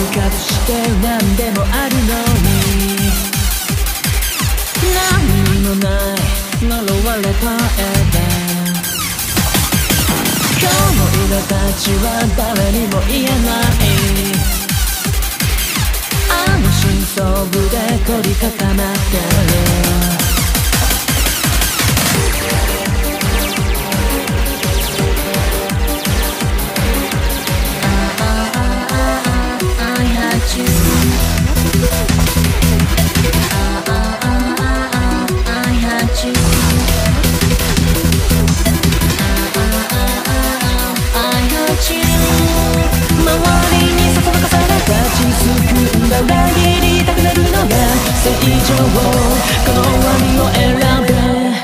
隠して何でもあるのに何にもない呪われた絵で今日の俺たちは誰にも言えないあの深層部で凝り固まってる裏切りたくなるのが正常この終わりを選べ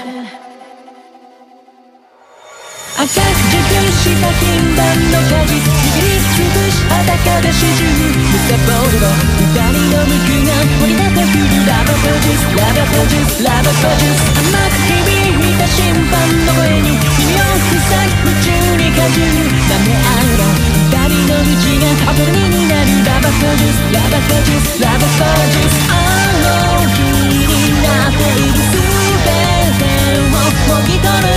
赤く熟した禁断の果実握りつぶし裸で始終むさぼるの二人の肉が掘り出てくるラブプロデュースラブプロデュースラブプロデュース甘く響いた審判の声に耳を塞ぎ夢中にかじる舐め合うの二人の口がアプリになるラブプロデュースラブプロデュースラブプロデュースあの日になっている全てをもぎ取る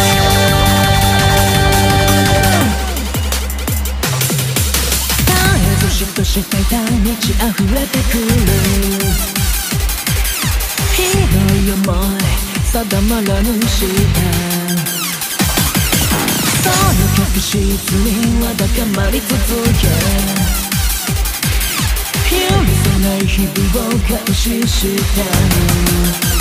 絶えずしとしていた満ち溢れてくるひどい思い定まらぬしたその確執には高まり続け許せない日々を監視してる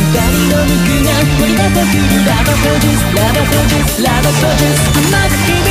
ラブプロデュースラブプロデュースラブプロデュース甘く響